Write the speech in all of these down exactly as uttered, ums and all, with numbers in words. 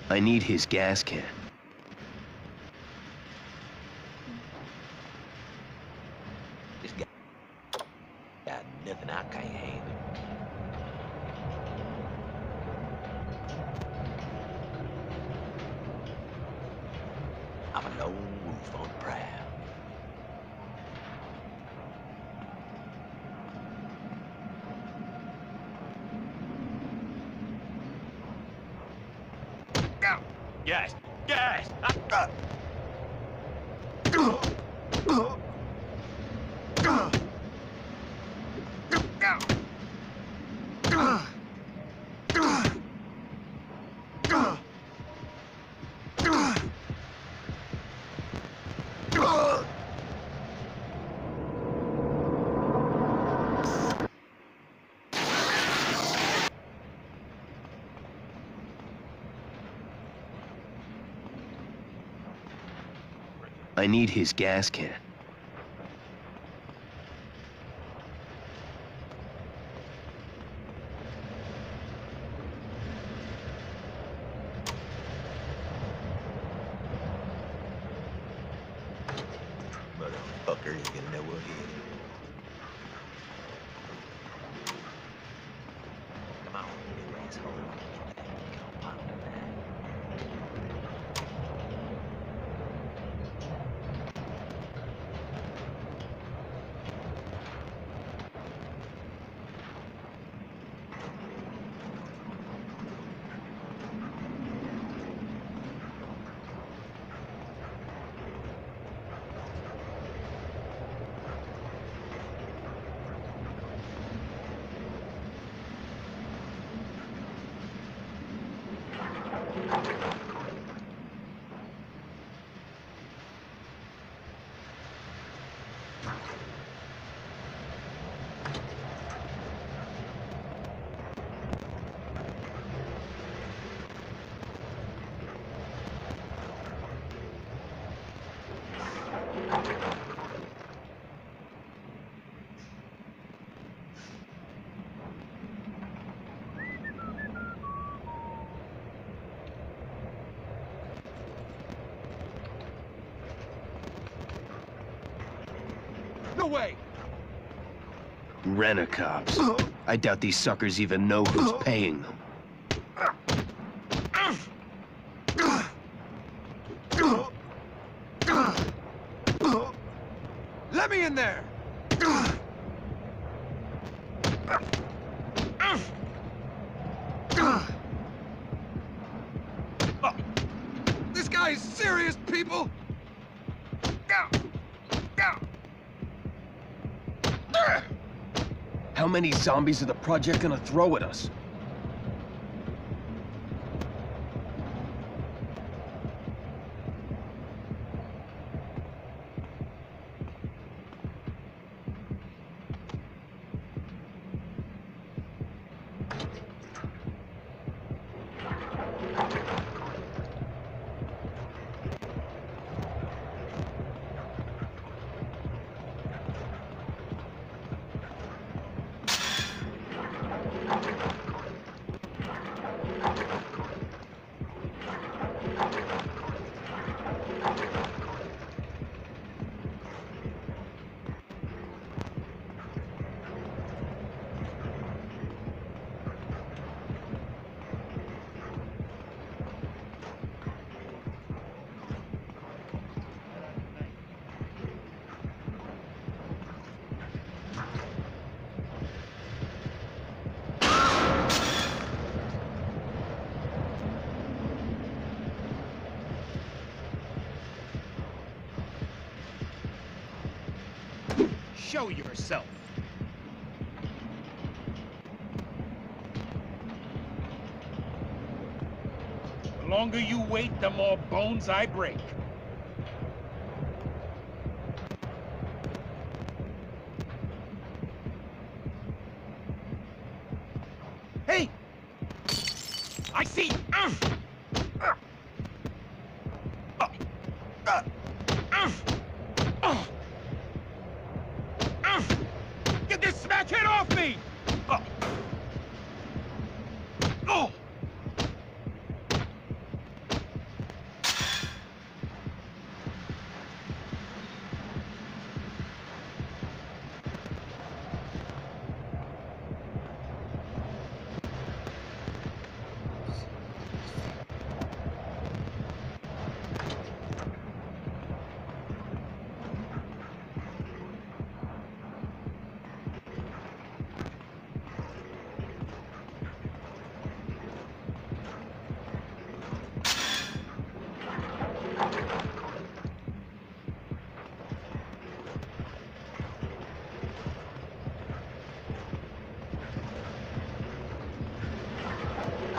I need his gas can. This guy got nothing I can't handle. I'm a lone wolf on the prowl. Yes, yes. I, uh. I need his gas can. Motherfucker is gonna know what hit him. Come on, you asshole. Get back in the compound tonight. No way! Rent-a-cops. I doubt these suckers even know who's paying them. Let me in there! This guy is serious, people! How many zombies are the Project gonna throw at us? Show yourself! The longer you wait, the more bones I break. Hey! I see! Uh, uh, uh, uh, uh, uh. Get this smack head off me! Uh. Oh!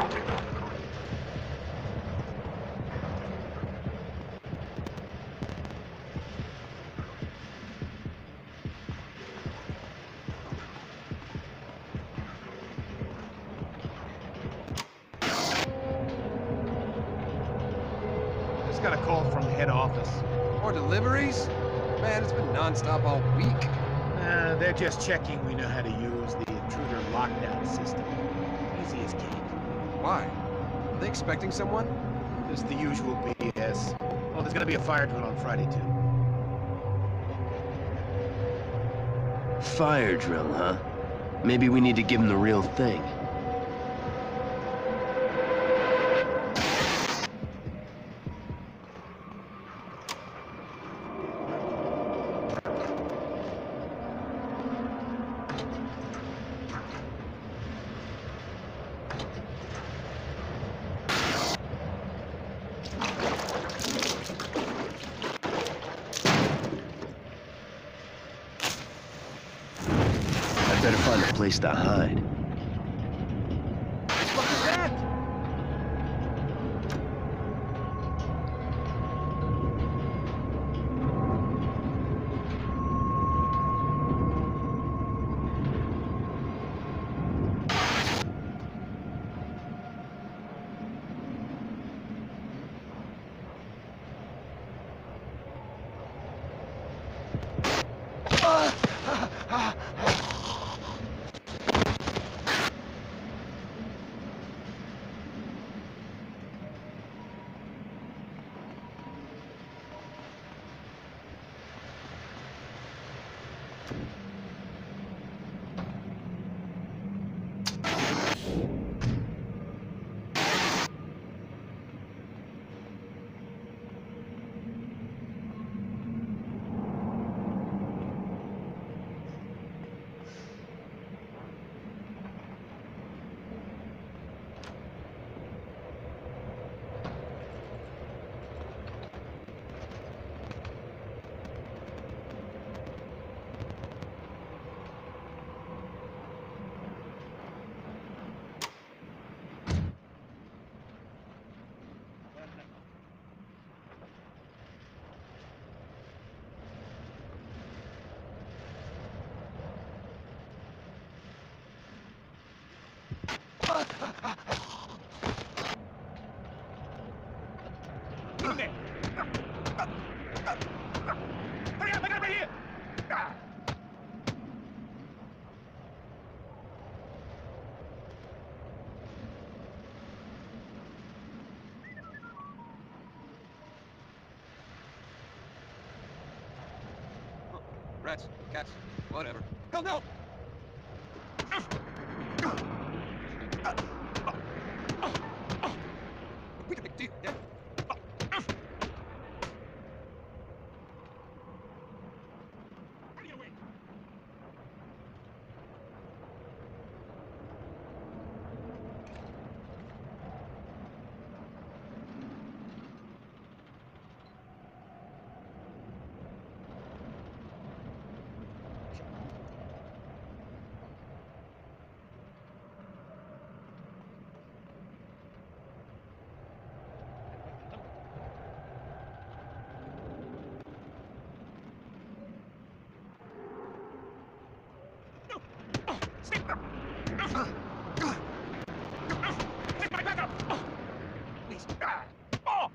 Just got a call from head office. More deliveries? Man, it's been non-stop all week. Uh, they're just checking we know how to use the intruder lockdown system. Easy as cake. Why? Are they expecting someone? Just the usual B S. Oh, there's gonna be a fire drill on Friday, too. Fire drill, huh? Maybe we need to give him the real thing. Better find a place to hide. What was that? Hurry up, I got right here! Ah. Rats, cats, whatever. Go no! We can make a deal, yeah? Take my backup! Please. Oh!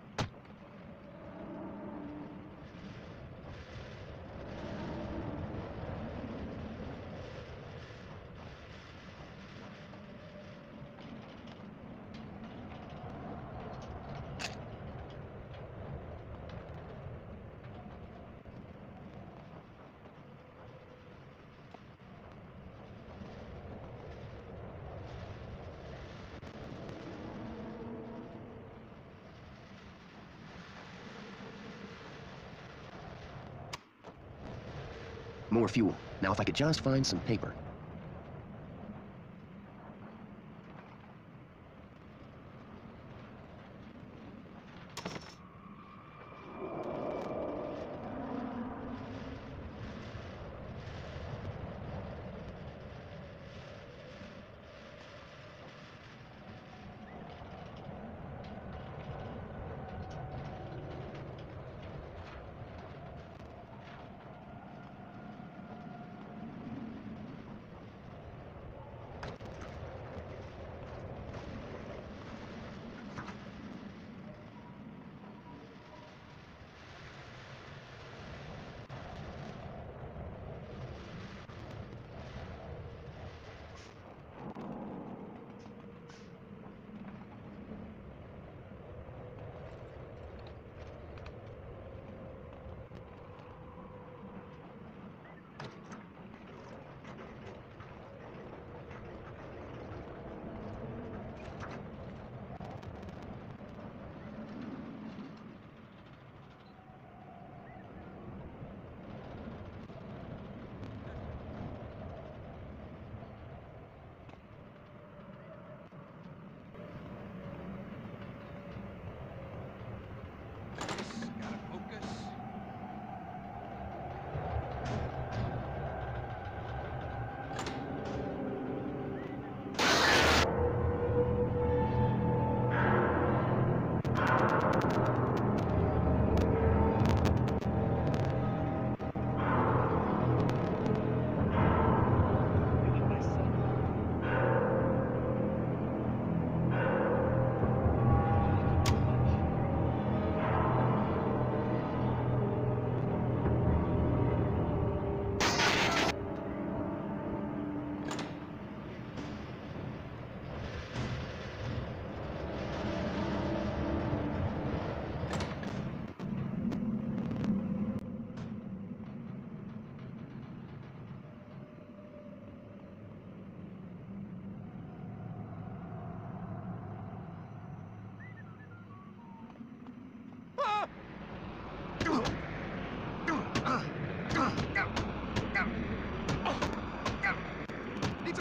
More fuel. Now if I could just find some paper.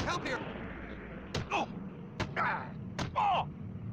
help here! Oh! Ah! Oh!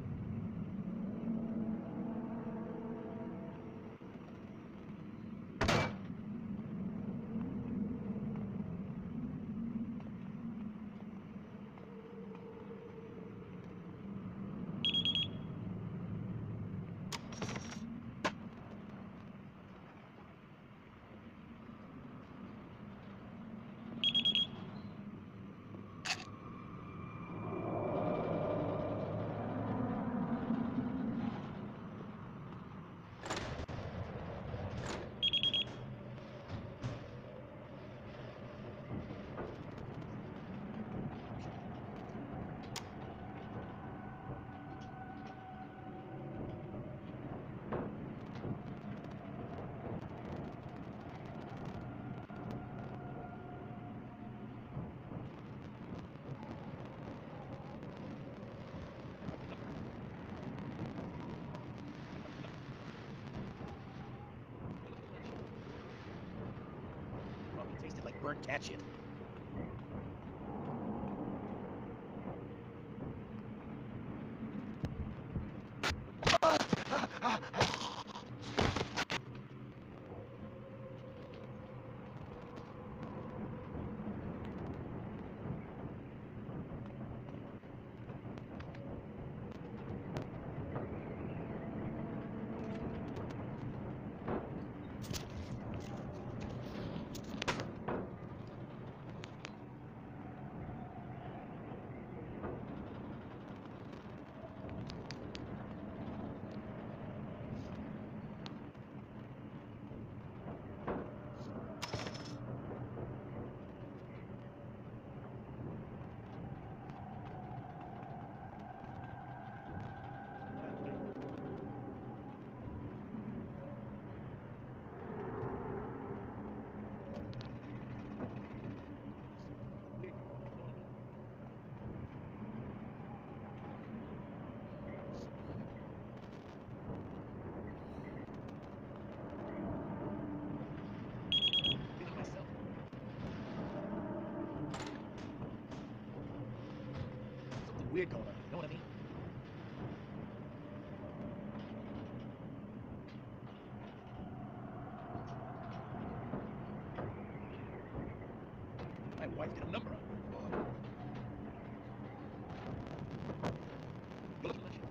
Probably tasted like burnt cat shit. Feeling myself. Something weird going on, you know what I mean? My wife did a number on me. You're looking legit.